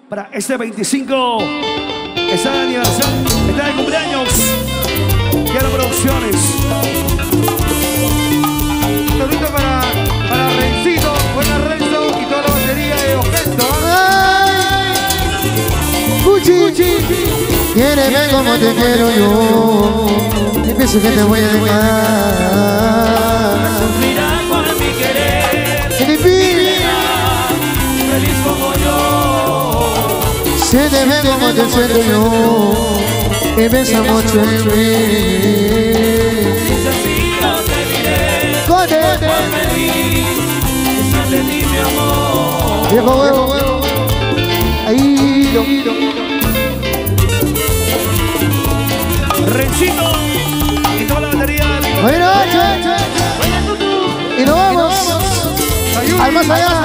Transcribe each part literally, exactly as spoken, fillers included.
para este veinticinco. Está de aniversario, está de cumpleaños. Quiero Producciones. Un saludito para, para Rencito, buena Renzo y toda la batería de Ojento. Gucci, quiéreme como te quiero yo. Y pienso que te voy a dejar. Sufrirá por mi querer. Que te pide, Feliz como yo. se te ve como te siento yo. Y piensa mucho en mí. Dice así yo te diré. Cote, Por feliz. Esa de ti mi amor. viejo huevo, ahí lo Rencito y toda la batería de Rico. Buenas noches. Y nos vamos al más allá.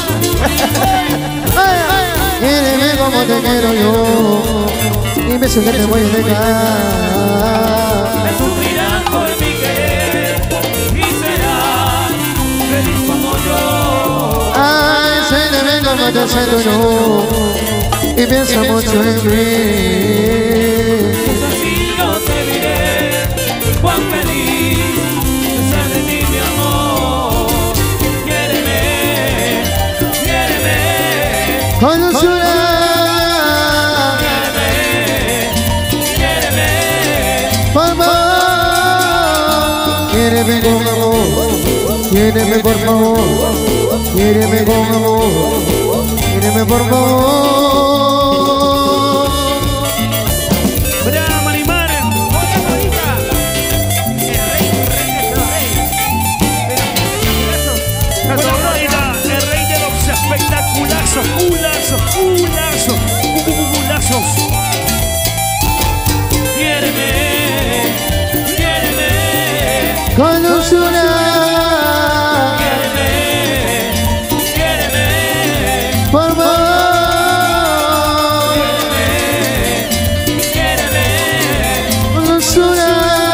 Quiéreme como te quiero yo. Y pienso que te voy a dejar. Me sufrirán por mi querer. Y serán feliz como yo. Ay, se te ve como te siento yo. Y piensa mucho en mí. Dice así yo te diré. Cuán feliz es de ti mi amor. Quiéreme, quiéreme. Con dulzura. Por favor, quiéreme con amor, quiéreme por favor, quiéreme con amor, quiéreme por favor. Brava Marimar. El rey de los espectaculazos, culazos, culazos, culazos. Quiéreme, quiéreme, Con dulzura. quiéreme, quiéreme, Por favor, quiéreme, con dulzura.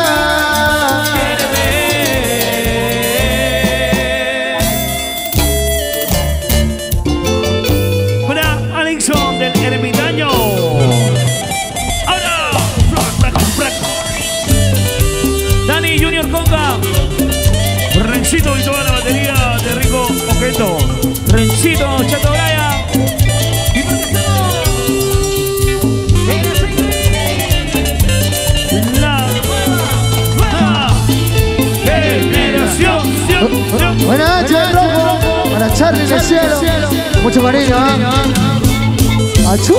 Para Alexon del Ermitaño. Ahora, frac, frac, frac. Dani Junior Conga. Rencito y toda la batería de Rico Ojento. Rencito, Chato Braya. La nueva generación. Buenas noches, rojo. Para Charlie del cielo. Mucho cariño, ¿eh? Achú.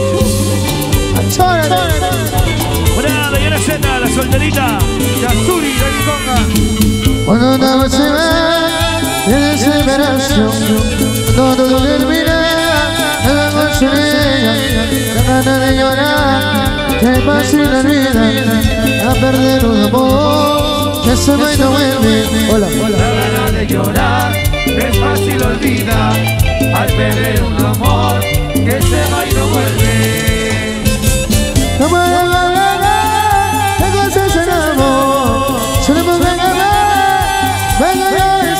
Achú. Buena Diana Z, la solterita. Yasuri, Dani Conga. Cuando andaba se va de desesperación, cuando todo termina, nada consuela, la gana de llorar, que fácil la vida, a perder un amor, que se va y no vuelve. Hola, hola. La gana de llorar es fácil olvidar al perder un amor que se va y no vuelve. No puedo hablar, de cosas en amor, solo me ven a ver, venga ya de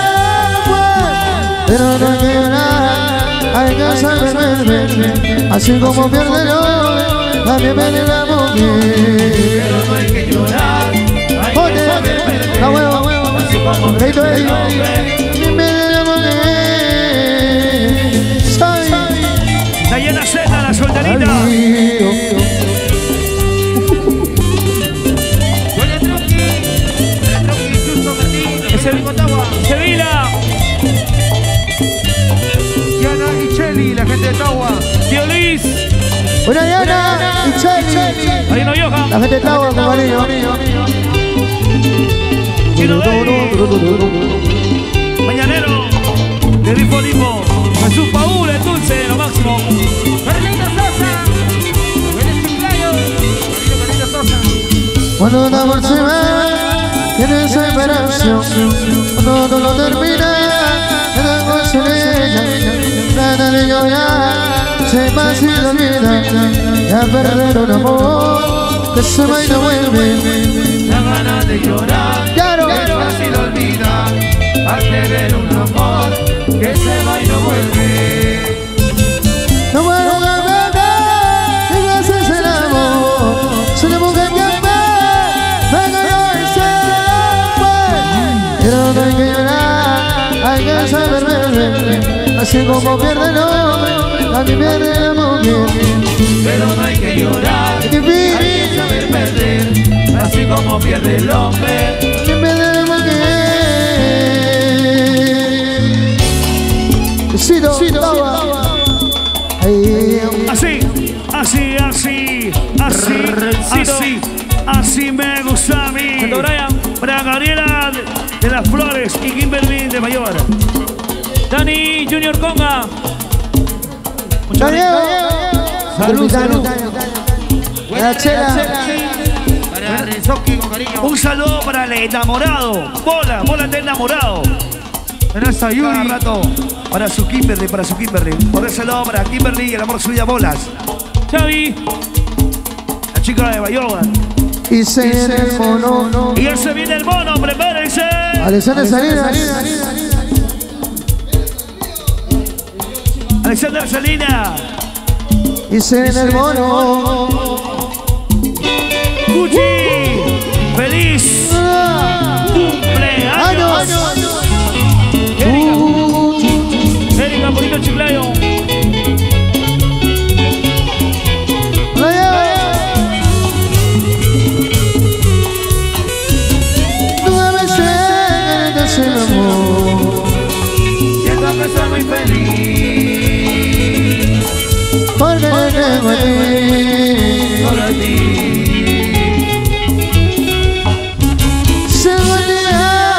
ser, pero no hay que llorar, hay que saber, así como pierde el hombre, también pierde la mujer. Pero no hay que llorar, hay que saber perder. La huevo, Así como Reito pierde el de hombre. también pierde la mujer. Soy Diana Z, la solterita. Huele Tronqui, Huele Tronqui, Justo Martín, Es el Sevilla. Diana y Cheli, la gente de Tawa. Tío Luis. Buena Diana y Cheli. Marino Yoja. La gente estaba con cariño. Chino Day. Mañanero. De Rifo Lipo. Jesús Paúl, el dulce, lo máximo. Carlito Sosa, Huele Chiclayo, Carlito Sosa. Cuando un amor se va, tiene desesperación. Cuando todo termina, nada consuela, nada de llorar, se va sin la vida, ya perder un amor, que se va y no vuelve. La gana de llorar Claro. es fácil olvidar al perder un amor que se va y no vuelve. No vuelve. Así como pierde el hombre, también pierde la mujer. Pero no hay que llorar, hay que saber perder. Así como pierde el hombre, también pierde la mujer. Ciro, Ciro, ahí. Así, así, así, así, así, así me gusta a mí. Para Gabriela de las Flores y Kimberly de Mayor. Dani Junior Conga. Salud, salud. La chela. Para Renzoki con cariño. Un saludo para el enamorado. Bola, bola de enamorado. Para esa Cada Yuri. rato para su Kimberly, para su Kimberly. Por ese lado para Kimberly y el amor suya bolas. Xavi, la chica de Bayoga. Y se viene el mono. Y ya se viene el mono, prepárense. Alexander Salinas. Alexander Salinas. Y se viene el mono. Cuchi, feliz cumpleaños. Erika, Erika Bonito Chiclayo. siento que soy muy feliz. Porque te tengo a ti, Solo a ti. se me olvida,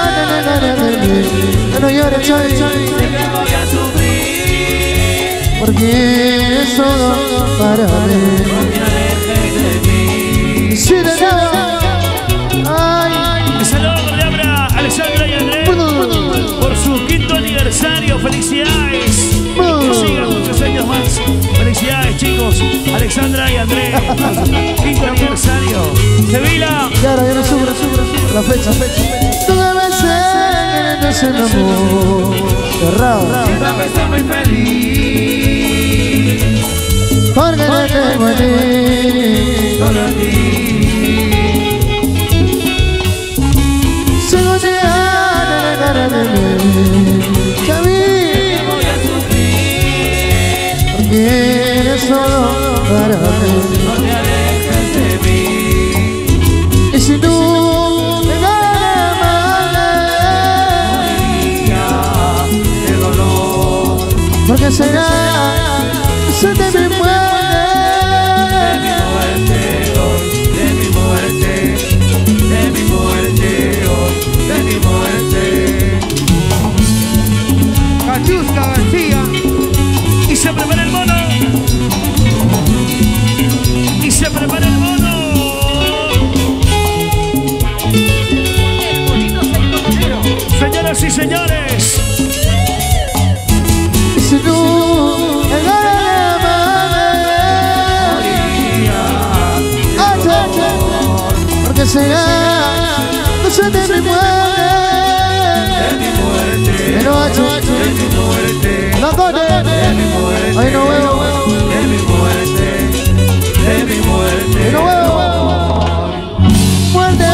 no llores, Chavi, Sé que voy a sufrir, porque es todo para mí. no te alejes de mí. Si te amo, ay, Saludos para Alexandra y Andrés por su quinto aniversario. Felicidades. Que sigan muchos años más. Felicidades, chicos. Alexandra y Andrés por su quinto aniversario. Sevilla. y ahora ya no sufro, sufro, sufro, la fecha, fecha. Tú debes ser en ese amor cerrado, Siento que soy muy feliz, porque te tengo a ti. solo a ti. Se me olvida, Chavi, Voy a sufrir, porque eres solo para mí. no te alejes de mí. Y si tú me amas, El dolor porque será se te me de mi muerte hoy, de mi muerte, de mi muerte hoy, de mi muerte. Cachusca García. Y se prepara el mono. Y se prepara el mono. Señoras y señores. y si tú me amas, porque será no se te me muere. De noche, no corre, ay no veo, De mi muerte, de mi muerte. ay no veo, muerte.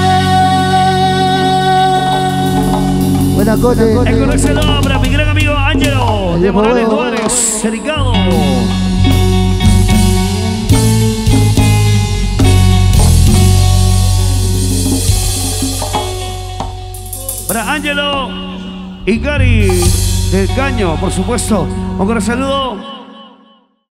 Buena cote. El conocedor para mi gran amigo Ángelo de Viejo Morales huevo. Juárez, Cericado. Para Ángelo y Cari del Caño, por supuesto. Un gran saludo.